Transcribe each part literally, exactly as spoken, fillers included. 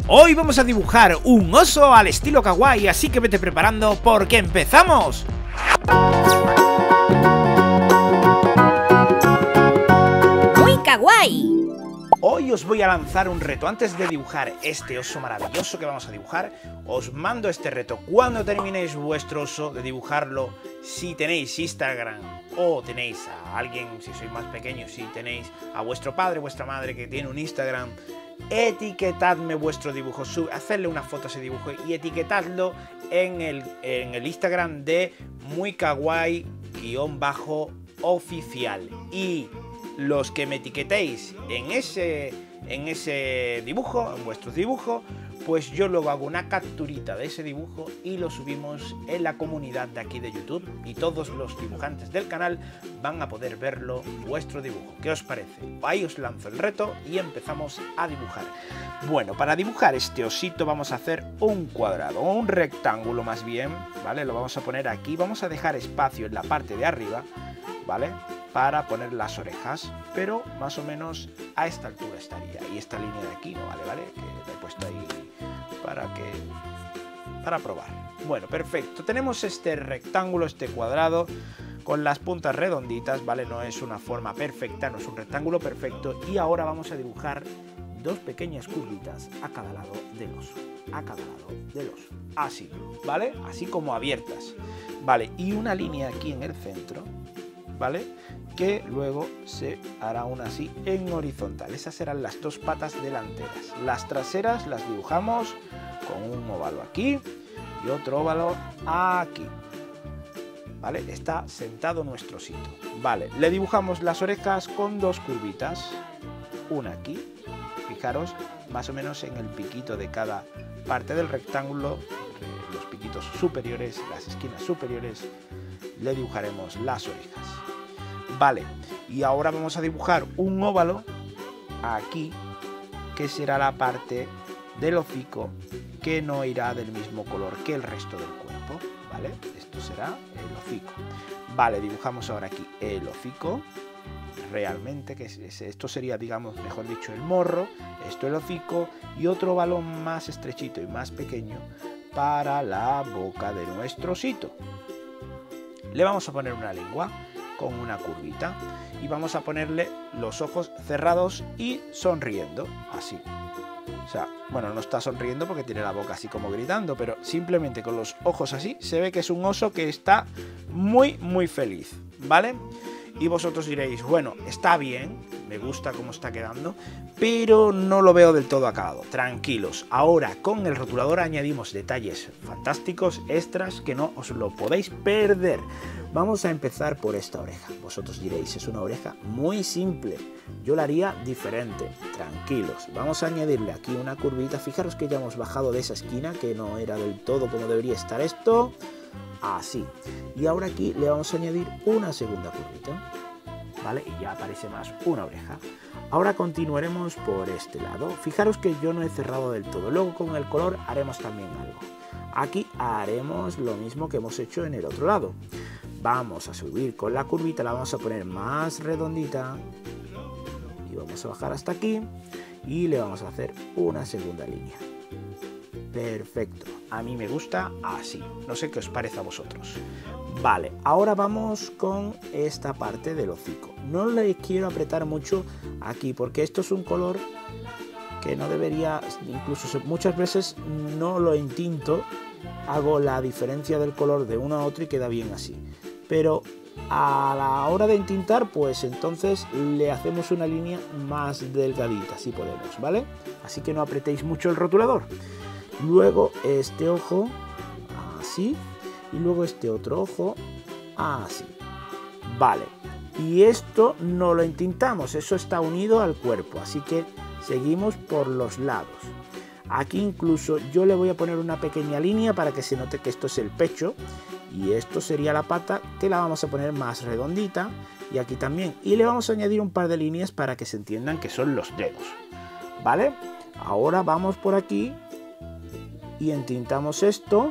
Hoy vamos a dibujar un oso al estilo kawaii, así que vete preparando porque empezamos. Muy kawaii. Hoy os voy a lanzar un reto. Antes de dibujar este oso maravilloso que vamos a dibujar, os mando este reto. Cuando terminéis vuestro oso de dibujarlo, si tenéis Instagram o tenéis a alguien, si sois más pequeños, si tenéis a vuestro padre, vuestra madre que tiene un Instagram, etiquetadme vuestro dibujo, hacedle una foto a ese dibujo y etiquetadlo en el, en el Instagram de muy kawaii guión bajo oficial. Y los que me etiquetéis en ese, en ese dibujo, en vuestro dibujo, pues yo luego hago una capturita de ese dibujo y lo subimos en la comunidad de aquí de YouTube y todos los dibujantes del canal van a poder verlo, vuestro dibujo. ¿Qué os parece? Ahí os lanzo el reto y empezamos a dibujar. Bueno, para dibujar este osito vamos a hacer un cuadrado, o un rectángulo más bien, ¿vale? Lo vamos a poner aquí, vamos a dejar espacio en la parte de arriba, ¿vale? Para poner las orejas, pero más o menos a esta altura estaría. Y esta línea de aquí no vale, ¿vale? Que la he puesto ahí para que para probar. Bueno, perfecto. Tenemos este rectángulo, este cuadrado con las puntas redonditas, ¿vale? No es una forma perfecta, no es un rectángulo perfecto. Y ahora vamos a dibujar dos pequeñas curvitas a cada lado del oso. A cada lado del oso. Así, ¿vale? Así como abiertas. Vale, y una línea aquí en el centro, ¿vale? Que luego se hará una así en horizontal. Esas serán las dos patas delanteras. Las traseras las dibujamos con un óvalo aquí y otro óvalo aquí, ¿vale? Está sentado nuestro osito. Vale, le dibujamos las orejas con dos curvitas, una aquí, fijaros, más o menos en el piquito de cada parte del rectángulo, los piquitos superiores, las esquinas superiores, le dibujaremos las orejas. Vale, y ahora vamos a dibujar un óvalo aquí, que será la parte del hocico, que no irá del mismo color que el resto del cuerpo, ¿vale? Esto será el hocico. Vale, dibujamos ahora aquí el hocico, realmente, que es, esto sería, digamos, mejor dicho, el morro, esto el hocico, y otro óvalo más estrechito y más pequeño para la boca de nuestro osito. Le vamos a poner una lengua con una curvita y vamos a ponerle los ojos cerrados y sonriendo, así. O sea, bueno, no está sonriendo porque tiene la boca así como gritando, pero simplemente con los ojos así se ve que es un oso que está muy, muy feliz, ¿vale? Y vosotros diréis, bueno, está bien, me gusta cómo está quedando, pero no lo veo del todo acabado. Tranquilos, ahora con el rotulador añadimos detalles fantásticos, extras, que no os lo podéis perder. Vamos a empezar por esta oreja. Vosotros diréis, es una oreja muy simple, yo la haría diferente. Tranquilos, vamos a añadirle aquí una curvita. Fijaros que ya hemos bajado de esa esquina, que no era del todo como debería estar esto. Así. Y ahora aquí le vamos a añadir una segunda curvita, ¿vale? Y ya aparece más una oreja. Ahora continuaremos por este lado. Fijaros que yo no he cerrado del todo. Luego con el color haremos también algo. Aquí haremos lo mismo que hemos hecho en el otro lado. Vamos a subir con la curvita, la vamos a poner más redondita. Y vamos a bajar hasta aquí. Y le vamos a hacer una segunda línea. Perfecto, a mí me gusta así, no sé qué os parece a vosotros. Vale, ahora vamos con esta parte del hocico. No le quiero apretar mucho aquí porque esto es un color que no debería, incluso muchas veces no lo entinto, hago la diferencia del color de uno a otro y queda bien así. Pero a la hora de entintar, pues entonces le hacemos una línea más delgadita, si podemos, ¿vale? Así que no apretéis mucho el rotulador. Luego este ojo, así, y luego este otro ojo, así. Vale, y esto no lo entintamos, eso está unido al cuerpo, así que seguimos por los lados. Aquí incluso yo le voy a poner una pequeña línea para que se note que esto es el pecho, y esto sería la pata, que la vamos a poner más redondita, y aquí también. Y le vamos a añadir un par de líneas para que se entiendan que son los dedos, ¿vale? Ahora vamos por aquí y entintamos esto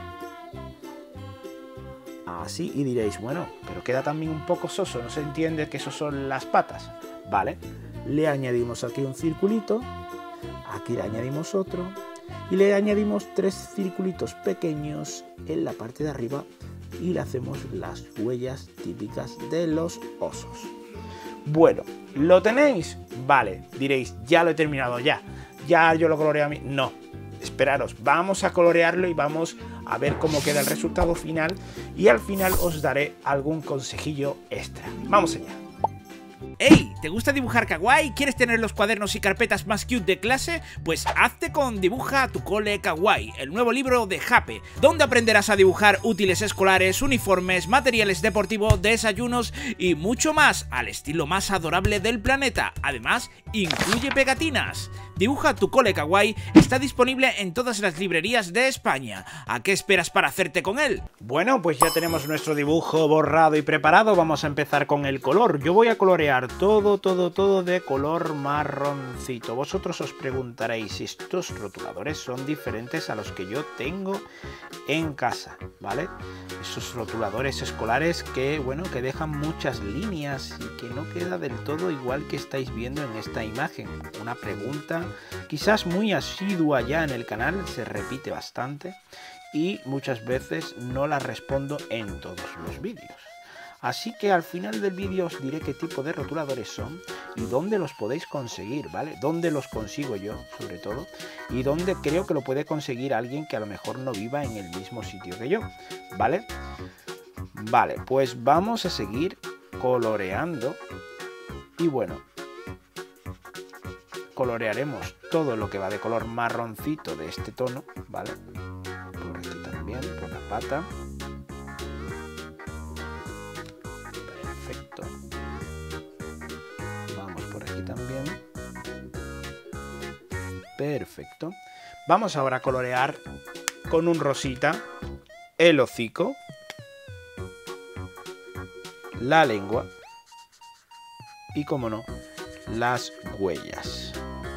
así y diréis, bueno, pero queda también un poco soso, no se entiende que eso son las patas. Vale, le añadimos aquí un circulito, aquí le añadimos otro y le añadimos tres circulitos pequeños en la parte de arriba y le hacemos las huellas típicas de los osos. Bueno, ¿lo tenéis? Vale, diréis, ya lo he terminado, ya, ya yo lo coloreo a mí. No, esperaros, vamos a colorearlo y vamos a ver cómo queda el resultado final y al final os daré algún consejillo extra. Vamos allá. ¡Hey! ¿Te gusta dibujar kawaii? ¿Quieres tener los cuadernos y carpetas más cute de clase? Pues hazte con Dibuja tu Cole Kawaii, el nuevo libro de Jape, donde aprenderás a dibujar útiles escolares, uniformes, materiales deportivos, desayunos y mucho más al estilo más adorable del planeta. Además, incluye pegatinas. Dibuja tu Cole Kawaii está disponible en todas las librerías de España. ¿A qué esperas para hacerte con él? Bueno, pues ya tenemos nuestro dibujo borrado y preparado. Vamos a empezar con el color. Yo voy a colorear todo, todo, todo de color marroncito. Vosotros os preguntaréis si estos rotuladores son diferentes a los que yo tengo en casa, ¿vale? Esos rotuladores escolares que, bueno, que dejan muchas líneas y que no queda del todo igual que estáis viendo en esta imagen. Una pregunta quizás muy asidua ya en el canal, se repite bastante y muchas veces no la respondo en todos los vídeos. Así que al final del vídeo os diré qué tipo de rotuladores son y dónde los podéis conseguir, ¿vale? Dónde los consigo yo, sobre todo, y dónde creo que lo puede conseguir alguien que a lo mejor no viva en el mismo sitio que yo, ¿vale? Vale, pues vamos a seguir coloreando y bueno, colorearemos todo lo que va de color marroncito de este tono, ¿vale? Por aquí también, por la pata. Perfecto. Vamos por aquí también. Perfecto. Vamos ahora a colorear con un rosita el hocico, la lengua y, como no, las huellas.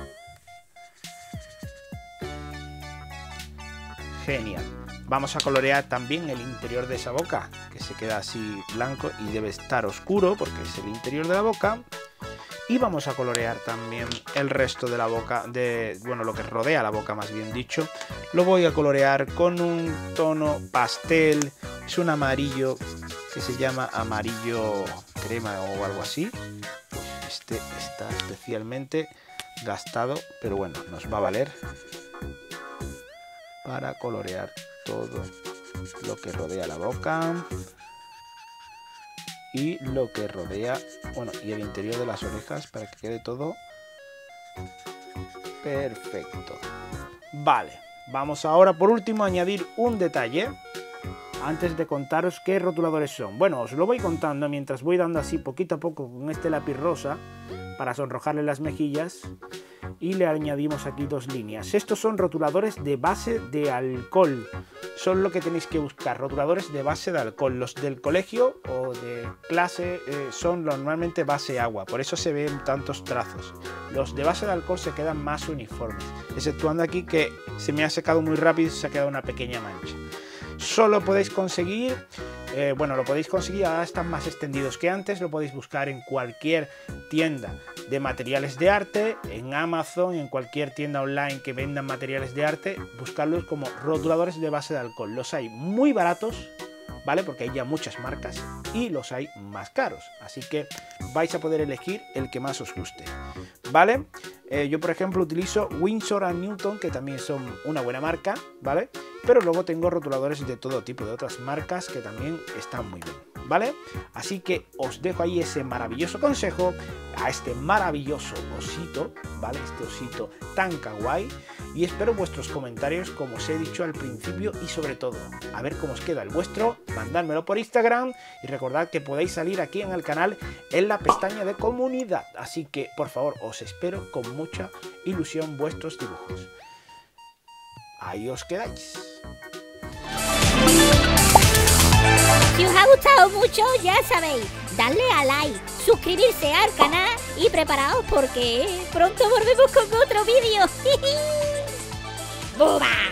Genial. Vamos a colorear también el interior de esa boca, que se queda así blanco y debe estar oscuro porque es el interior de la boca. Y vamos a colorear también el resto de la boca, de, bueno, lo que rodea la boca más bien dicho. Lo voy a colorear con un tono pastel, es un amarillo que se llama amarillo crema o algo así. Este está especialmente gastado, pero bueno, nos va a valer para colorear todo lo que rodea la boca y lo que rodea, bueno, y el interior de las orejas para que quede todo perfecto. Vale, vamos ahora por último a añadir un detalle antes de contaros qué rotuladores son. Bueno, os lo voy contando mientras voy dando así poquito a poco con este lápiz rosa para sonrojarle las mejillas. Y le añadimos aquí dos líneas. Estos son rotuladores de base de alcohol. Son lo que tenéis que buscar, rotuladores de base de alcohol. Los del colegio o de clase eh, son normalmente base agua, por eso se ven tantos trazos. Los de base de alcohol se quedan más uniformes, exceptuando aquí que se me ha secado muy rápido y se ha quedado una pequeña mancha. Solo podéis conseguir, eh, bueno, lo podéis conseguir, ahora están más extendidos que antes, lo podéis buscar en cualquier tienda de materiales de arte, en Amazon, en cualquier tienda online que vendan materiales de arte, buscarlos como rotuladores de base de alcohol. Los hay muy baratos, ¿vale? Porque hay ya muchas marcas y los hay más caros, así que vais a poder elegir el que más os guste, ¿vale? Eh, yo, por ejemplo, utilizo Winsor and Newton, que también son una buena marca, ¿vale? Pero luego tengo rotuladores de todo tipo, de otras marcas que también están muy bien, ¿vale? Así que os dejo ahí ese maravilloso consejo a este maravilloso osito, ¿vale? Este osito tan kawaii. Y espero vuestros comentarios, como os he dicho al principio, y sobre todo, a ver cómo os queda el vuestro, mandármelo por Instagram y recordad que podéis salir aquí en el canal en la pestaña de comunidad. Así que, por favor, os espero con mucha ilusión vuestros dibujos. Ahí os quedáis. Si os ha gustado mucho, ya sabéis, darle a like, suscribirse al canal y preparaos porque pronto volvemos con otro vídeo. ¡Buba!